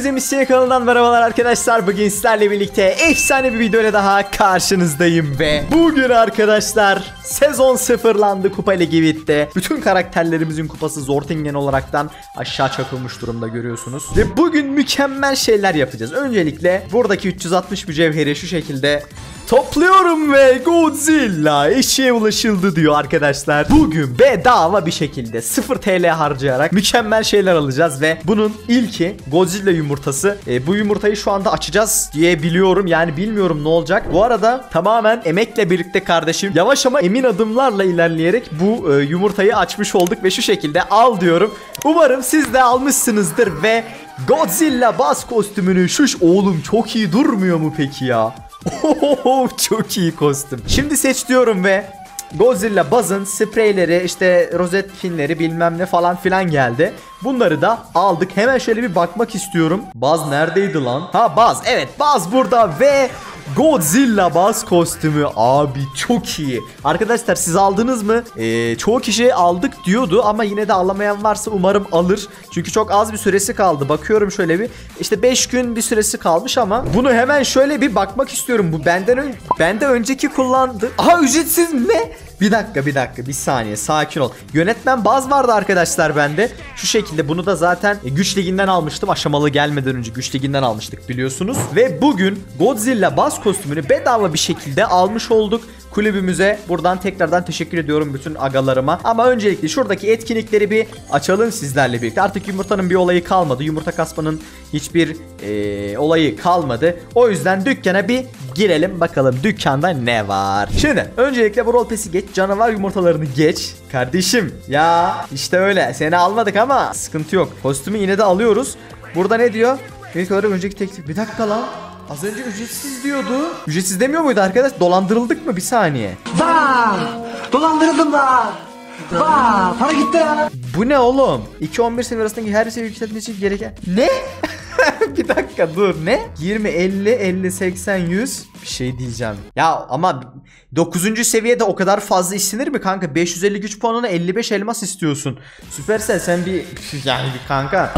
Hepinize Misyon kanalından merhabalar arkadaşlar. Bugün sizlerle birlikte efsane bir videoyla daha karşınızdayım ve bugün arkadaşlar sezon sıfırlandı, Kupa Ligi bitti. Bütün karakterlerimizin kupası Zortingen olaraktan aşağı çakılmış durumda görüyorsunuz. Ve bugün mükemmel şeyler yapacağız. Öncelikle buradaki 360 mücevheri şu şekilde topluyorum ve Godzilla eşeğe ulaşıldı diyor arkadaşlar. Bugün bedava bir şekilde 0 TL harcayarak mükemmel şeyler alacağız ve bunun ilki Godzilla yumurtası. Bu yumurtayı şu anda açacağız diye biliyorum. Yani bilmiyorum ne olacak. Bu arada tamamen emekle birlikte kardeşim yavaş ama emin adımlarla ilerleyerek bu yumurtayı açmış olduk ve şu şekilde al diyorum. Umarım siz de almışsınızdır ve Godzilla baz kostümünü oğlum çok iyi durmuyor mu peki ya? Çok iyi kostüm. Şimdi seç diyorum ve Godzilla bazın spreyleri, işte rozet finleri bilmem ne falan filan geldi. Bunları da aldık. Hemen şöyle bir bakmak istiyorum. Baz neredeydi lan? Ha, Baz. Evet, Baz burada ve Godzilla baz kostümü abi çok iyi. Arkadaşlar siz aldınız mı? Çoğu kişi aldık diyordu ama yine de alamayan varsa umarım alır. Çünkü çok az bir süresi kaldı. Bakıyorum şöyle bir. İşte 5 gün bir süresi kalmış ama bunu hemen şöyle bir bakmak istiyorum. Bu benden önceki kullandı. Aha, ücretsiz ne? Bir dakika bir saniye, sakin ol. Yönetmen baz vardı arkadaşlar bende. Şu şekilde bunu da zaten güç liginden almıştım. Aşamalı gelmeden önce güç liginden almıştık biliyorsunuz. Ve bugün Godzilla baz kostümünü bedava bir şekilde almış olduk. Kulübümüze buradan tekrardan teşekkür ediyorum bütün agalarıma. Ama öncelikle şuradaki etkinlikleri bir açalım sizlerle birlikte. Artık yumurtanın bir olayı kalmadı. Yumurta kasmanın hiçbir olayı kalmadı. O yüzden dükkana bir girelim bakalım dükkanda ne var. Şimdi öncelikle bu rol pesi geç. Canavar yumurtalarını geç. Kardeşim ya işte öyle. Seni almadık ama sıkıntı yok. Kostümü yine de alıyoruz. Burada ne diyor? İlk olarak önceki teklif. Bir dakika lan. Az önce ücretsiz diyordu. Ücretsiz demiyor muydu arkadaş? Dolandırıldık mı? Bir saniye. Dolandırıldım da. Para gitti ya. Bu ne oğlum? 2-11 seviye arasındaki her seviye yükseltmesi için gereken... Ne? Bir dakika dur, ne? 20, 50, 50, 80, 100 bir şey diyeceğim. Ya ama 9. seviyede o kadar fazla istenir mi kanka? 550 güç puanına 55 elmas istiyorsun. Süpersel sen bir yani bir kanka.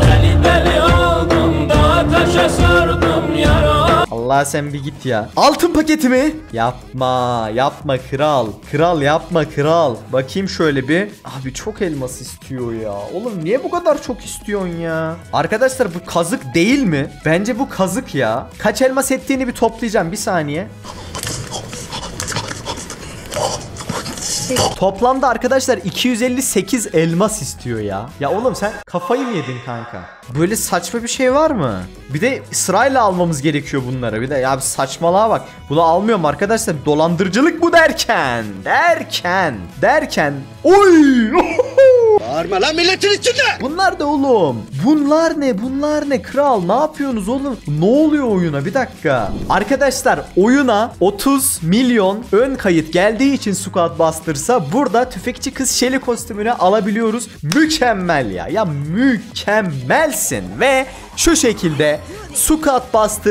Allah sen bir git ya. Altın paketi mi? Yapma kral. Kral yapma kral. Bakayım şöyle bir. Abi çok elmas istiyor ya. Oğlum niye bu kadar çok istiyorsun ya? Arkadaşlar bu kazık değil mi? Bence bu kazık ya. Kaç elmas ettiğini bir toplayacağım bir saniye. Toplamda arkadaşlar 258 elmas istiyor ya. Ya oğlum sen kafayı mı yedin kanka? Böyle saçma bir şey var mı? Bir de sırayla almamız gerekiyor bunları. Bir de ya saçmalığa bak. Bunu almıyorum arkadaşlar. Dolandırıcılık bu derken. Oy! Bağırma lan milletin içinde. Bunlar da oğlum. Bunlar ne kral? Ne yapıyorsunuz oğlum? Ne oluyor oyuna? Bir dakika. Arkadaşlar oyuna 30 milyon ön kayıt geldiği için Squad Busters'a burada tüfekçi kız Shelly kostümünü alabiliyoruz. Mükemmel ya. Ya mükemmelsin. Ve şu şekilde Squad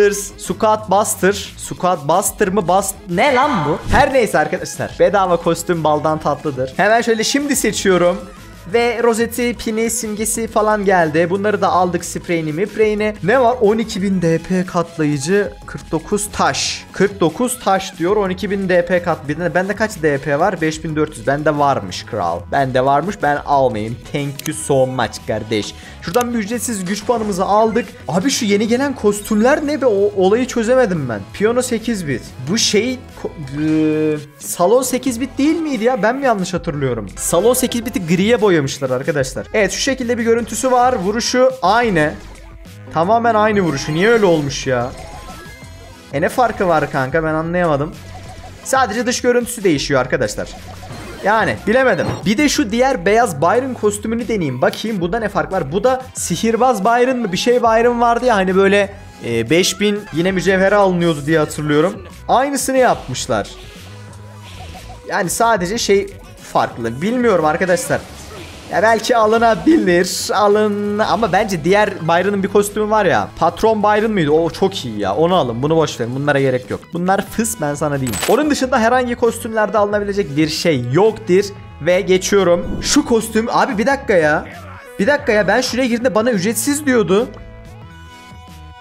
Buster mı ne lan bu? Her neyse arkadaşlar. Bedava kostüm baldan tatlıdır. Hemen şöyle şimdi seçiyorum. Ve rozeti, pini, simgesi falan geldi. Bunları da aldık, spreyini. Ne var? 12.000 DP katlayıcı, 49 taş. 49 taş diyor, 12.000 DP kat. Bende kaç DP var? 5400. Bende varmış kral. Ben almayayım. Thank you so much kardeş. Şuradan bir ücretsiz güç puanımızı aldık. Abi şu yeni gelen kostümler ne be? O olayı çözemedim ben. Piyano 8 bit. Bu şey salon 8 bit değil miydi ya? Ben mi yanlış hatırlıyorum? Salon 8 biti griye boyamışlar arkadaşlar. Evet, şu şekilde bir görüntüsü var. Vuruşu aynı. Tamamen aynı vuruşu. Niye öyle olmuş ya? Ne farkı var kanka? Ben anlayamadım. Sadece dış görüntüsü değişiyor arkadaşlar. Yani bilemedim. Bir de şu diğer beyaz Byron kostümünü deneyeyim. Bakayım bunda ne fark var? Bu da sihirbaz Byron mı? Bir şey Byron vardı ya hani böyle 5000 yine mücevhere alınıyordu diye hatırlıyorum. Aynısını yapmışlar. Yani sadece şey farklı. Bilmiyorum arkadaşlar. Ya belki alınabilir. Ama bence diğer Byron'ın bir kostümü var ya. Patron Byron mıydı? O çok iyi ya. Onu alın. Bunu boş verin. Bunlara gerek yok. Bunlar fıs, ben sana diyeyim. Onun dışında herhangi kostümlerde alınabilecek bir şey yoktur. Ve geçiyorum. Şu kostüm. Abi bir dakika ya. Ben şuraya girdiğimde bana ücretsiz diyordu.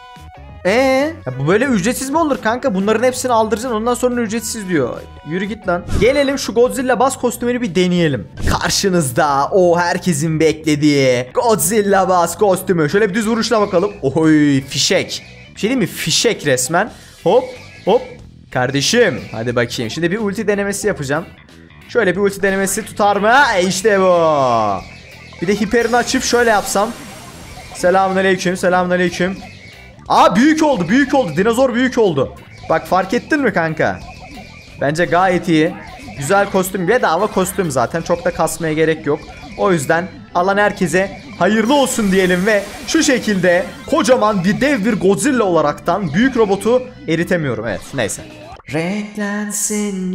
Ya bu böyle ücretsiz mi olur kanka? Bunların hepsini aldıracaksın, ondan sonra ücretsiz diyor. Yürü git lan. Gelelim şu Godzilla Bass kostümünü bir deneyelim. Karşınızda o herkesin beklediği Godzilla Bass kostümü. Şöyle bir düz vuruşla bakalım. Oy fişek. Bir şey değil mi? Fişek resmen. Hop hop. Kardeşim hadi bakayım. Şimdi bir ulti denemesi yapacağım. Şöyle bir ulti denemesi tutar mı? İşte bu. Bir de hiperini açıp şöyle yapsam. Selamünaleyküm, selamünaleyküm. Aa büyük oldu, büyük oldu. Dinozor büyük oldu. Bak fark ettin mi kanka? Bence gayet iyi. Güzel kostüm, bedava kostüm zaten. Çok da kasmaya gerek yok. O yüzden alan herkese hayırlı olsun diyelim ve şu şekilde kocaman bir dev bir Godzilla olaraktan büyük robotu eritemiyorum. Evet, neyse. Renklensin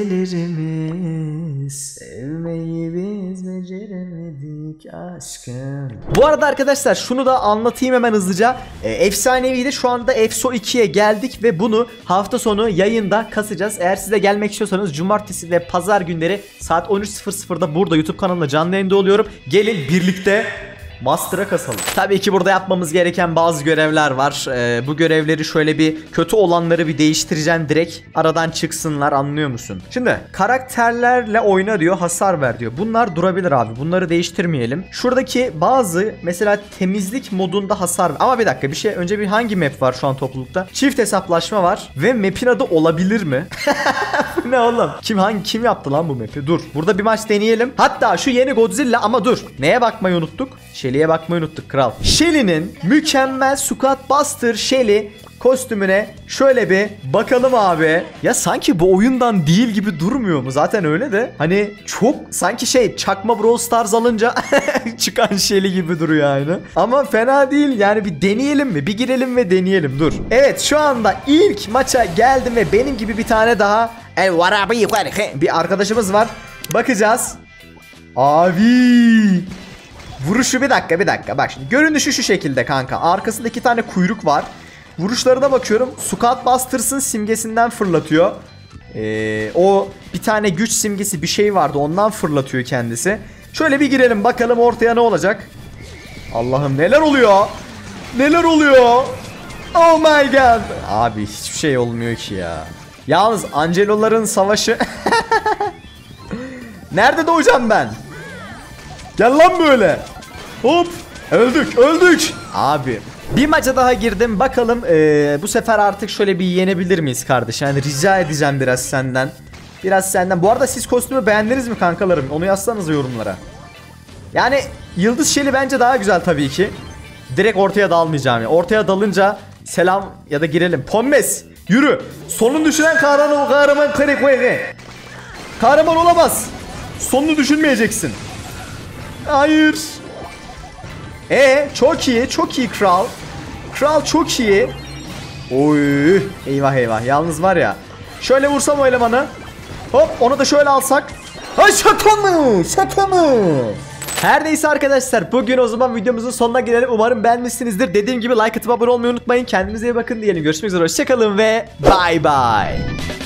gecelerimiz, sevmeyi biz beceremedik aşkım. Bu arada arkadaşlar şunu da anlatayım hemen hızlıca. Efsanevi'de şu anda EFSO 2'ye geldik ve bunu hafta sonu yayında kasacağız. Eğer siz de gelmek istiyorsanız cumartesi ve pazar günleri saat 13.00'da burada YouTube kanalında canlı yayında oluyorum. Gelin birlikte Master'a kasalım. Tabii ki burada yapmamız gereken bazı görevler var. Bu görevleri şöyle bir kötü olanları bir değiştireceğim direkt. Aradan çıksınlar, anlıyor musun? Şimdi karakterlerle oyna diyor, hasar ver diyor. Bunlar durabilir abi. Bunları değiştirmeyelim. Şuradaki bazı mesela temizlik modunda hasar ver. Ama bir dakika bir şey. Önce bir hangi map var şu an toplulukta? Çift hesaplaşma var. Ve map'in adı olabilir mi? Ne oğlum? Kim yaptı lan bu map'i? Dur. Burada bir maç deneyelim. Hatta şu yeni Godzilla ama dur. Neye bakmayı unuttuk? Shelly'e bakmayı unuttuk kral. Shelly'nin mükemmel Squat Buster Shelly kostümüne şöyle bir bakalım abi. Ya sanki bu oyundan değil gibi durmuyor mu? Zaten öyle de. Hani çok sanki çakma Brawl Stars alınca çıkan Shelly gibi duruyor aynı. Ama fena değil. Yani bir deneyelim mi? Bir girelim ve deneyelim. Dur. Evet şu anda ilk maça geldim ve benim gibi bir tane daha bir arkadaşımız var. Bakacağız. Abi. Vuruşu bir dakika. Bak şimdi görünüşü şu şekilde kanka. Arkasında 2 tane kuyruk var. Vuruşlarına bakıyorum. Squat Busters'ın simgesinden fırlatıyor. O bir tane güç simgesi bir şey vardı. Ondan fırlatıyor kendisi. Şöyle bir girelim bakalım ortaya ne olacak. Allah'ım neler oluyor? Neler oluyor? Oh my god. Abi hiçbir şey olmuyor ki ya. Yalnız Angelo'ların savaşı. Nerede doğacağım ben? Gel lan böyle. Hop. Öldük. Abi. Bir maça daha girdim. Bakalım bu sefer artık şöyle bir yenebilir miyiz kardeş? Yani rica edeceğim biraz senden. Bu arada siz kostümü beğendiniz mi kankalarım? Onu yazsanız yorumlara. Yani Yıldız Shelly bence daha güzel tabii ki. Direkt ortaya dalmayacağım. Yani. Ortaya dalınca selam ya da girelim. Pommes yürü. Sonunu düşünen kahraman kahraman olamaz. Sonunu düşünmeyeceksin. Hayır. Çok iyi kral. Kral çok iyi. Oy. Eyvah. Yalnız var ya. Şöyle vursam o elemanı. Hop onu da şöyle alsak. Ay şaka mı? Her neyse arkadaşlar bugün o zaman videomuzun sonuna gelelim. Umarım beğenmişsinizdir. Dediğim gibi like atıp abone olmayı unutmayın. Kendinize iyi bakın diyelim. Görüşmek üzere. Hoşçakalın ve bye bye.